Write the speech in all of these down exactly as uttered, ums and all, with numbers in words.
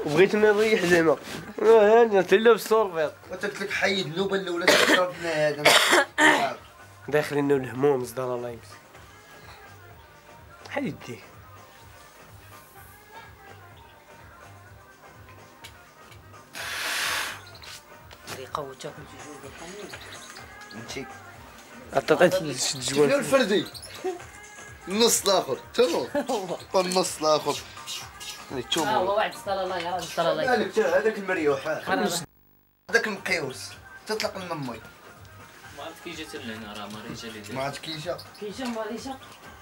وبغيت نريح زعما انا تلا بالصوربيط قلت لك حيد اللوبه الاولى ضربنا هذا داخلين الهموم صدر الله يمسك حيد يديه يقوتك انت عطيت شد جوان الفردي النص الاخر تمام والنص الاخر اه هو واحد صلى الله يا راجل صلى الله هذاك هذاك المريوح هذاك المقيوس تطلق من المي ما عرفت كي جات لهنا راه مريجه اللي ما عرفت كي جا كي جا مريجه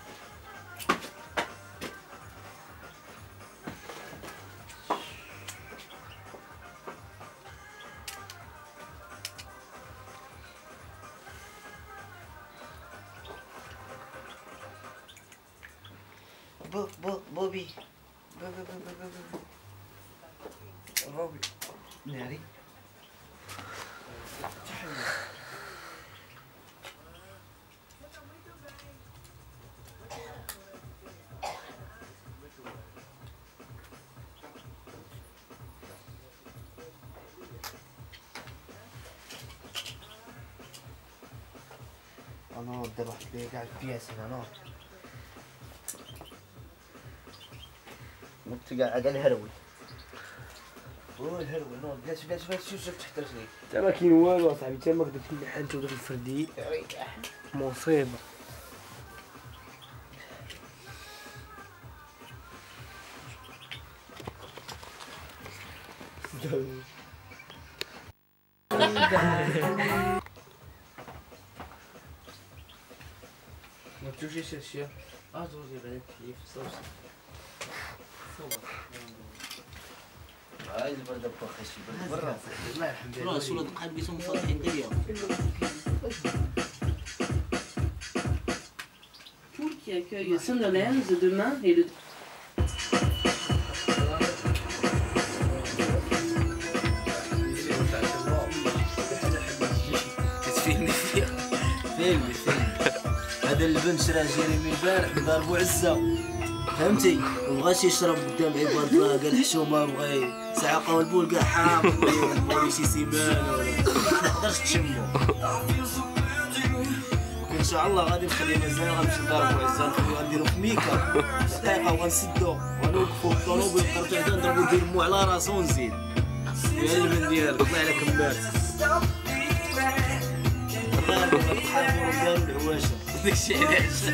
بو بو بوبي بو بو بو بو بو بوبي ناري انا ذبحت لي قاعد بياسن انا انت قاعد على الهروي اوه الهروي نوض جالس جالس جالس شوف شوف تحت رجليك تا ما كاين والو اصاحبي تا ما قدرت نلحق انت وداك الفردي مصيبه ما تشوفش الشيء اه زوجي بعد كيف صوص هاي البرده بخش البرد برا الله يرحم راه سولاد قلبي ثم فاتحين ديا Poule qui accueille Sunderland demain et le كتفيني فيها فيلمي فيلمي هذا البن شرا جيريمي البارح ضربو عزه فهمتي مبغاش يشرب قدام عباد الله قال حشومه بغى ساعه قهوه البول كاع حامض ولا شي سيمانه ولا ما تقدرش تشمو ان شاء الله غادي نخلي مزيان غنمشي نضربو عزه نخليو غنديرو في ميكا دقيقه وغنسدو غنوقفو الطوموبيل نقرطو عدا نضربو الدينمو على راسو ونزيد يا البن ديالك طلع لك مبات والله غنحاربو رجال العواشة داكشي علاش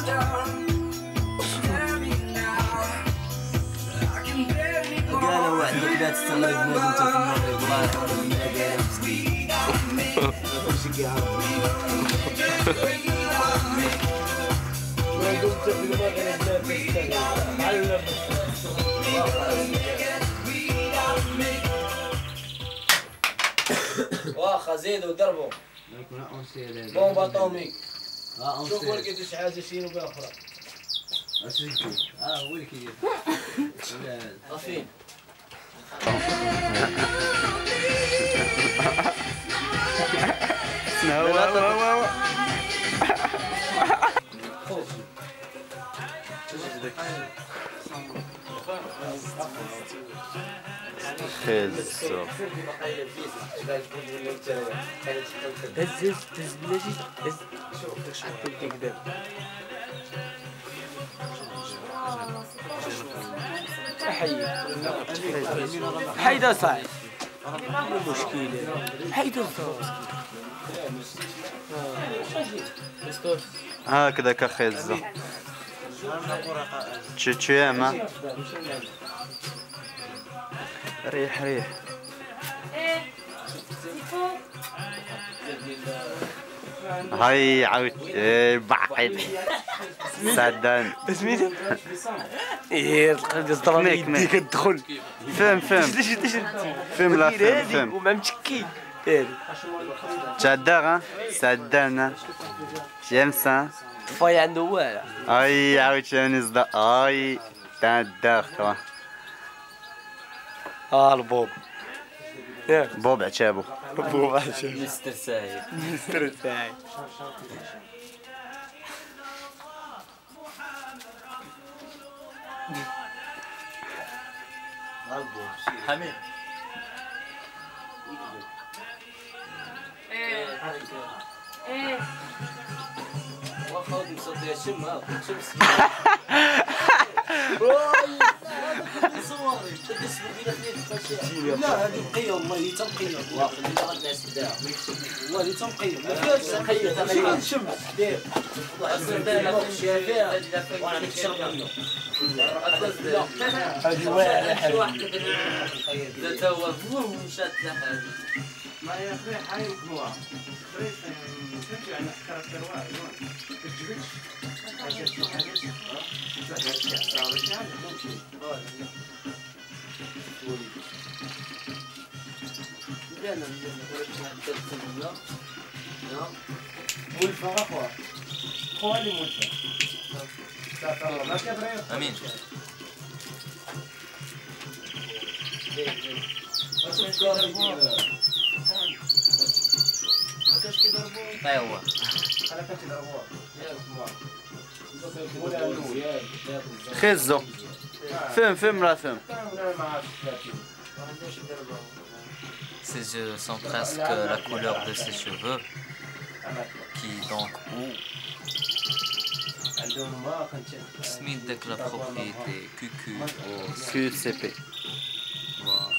قالوا واحد لا تستغرب موت انت في المغرب الله يحفظك من هذا مسكين ماشي كيعرف ما دمت في المغرب لا تستغرب واخا زيدوا ضربوا بومب اتوميك شوفوا لقيتوا شي حاجه شي نوبه اخرى اه هو اللي كيدير طافين هو هو خيز هز هز هز بلاتي هز شوف قدام حيد حيد صاحبي مو مشكلة حيد هكذا كخيز تشيما ريح ريح هاي عاود بعقد سعدان سميتو ايه القلب يصدر يديك تدخل فهم فهم فهم لا فهم هادي فهم وما متشكي هادي تشدغ سعدان شمسة طفاي عنده والو اي عاود شاني صدا اي تدغ توا اه البوب ياك بوب عتابو بوب عشان مستر سايد مستر ساعي حميد ايه ايه واخا غادي نصدي شم ها شمس صوري تدس بدينا فيه لا هذه نقيه والله اللي تنقيه والله اللي غنعس بداها والله اللي تنقيه ما فيهاش نقيه تقريبا الشمس دير اصلا داير فيها وانا نشرب منه هذه واعره واحد ذات هو مشات لحاله ما يا اخي حي مجموعه بريت تمشي على كاركتر واحد ما تجبدش حاجه شي حاجه مولفه اخويا خويا اللي مولفه ما كبرين امين ايوا خزو فهم فهم لا فهم. Ses yeux sont presque la couleur de ses cheveux, qui donc ont Smith de la propriété Q Q au Q C P. Voilà.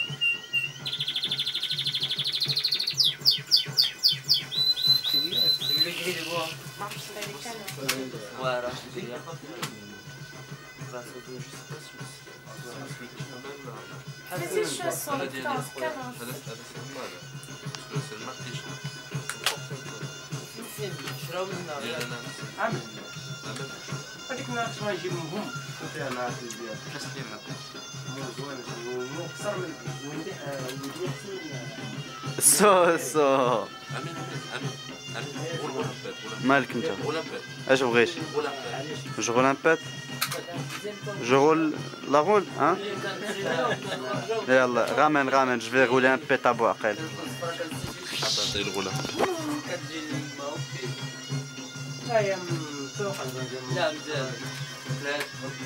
Ces choses sont dans ce cas. هذيك الناس ما يجيبهم فيها ناس ديال مو زوين مو اكثر من وندي سو سو مالك انت اش بغيت جو رول ان بيت جو رول لا رول ها يلا غامن غامن جو في رولي ان بيت ابو عقيل عطاتي الغلام هاي فوق لا مزال ثلاث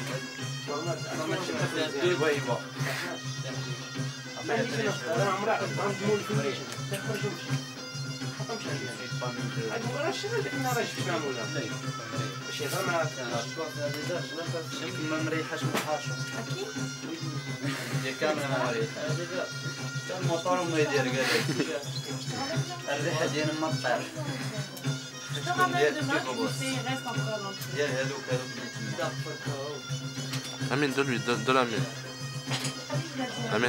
ما مريحاش من حاشو الكاميرا ما مريحه كان الموتور وما يدير قال الريحه ديال المطار Je te ramène demain, il reste encore dans le ديال هذوك هذوك اللي تما Amine, donne-lui, donne, donne Amine. Amine.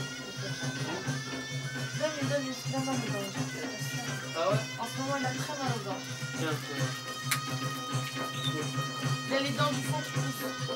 Donne-lui, donne-lui, il a mal au ventre. Ah ouais? En ce moment, il a très mal au ventre. Tiens, Il a les dents du fond qui poussent.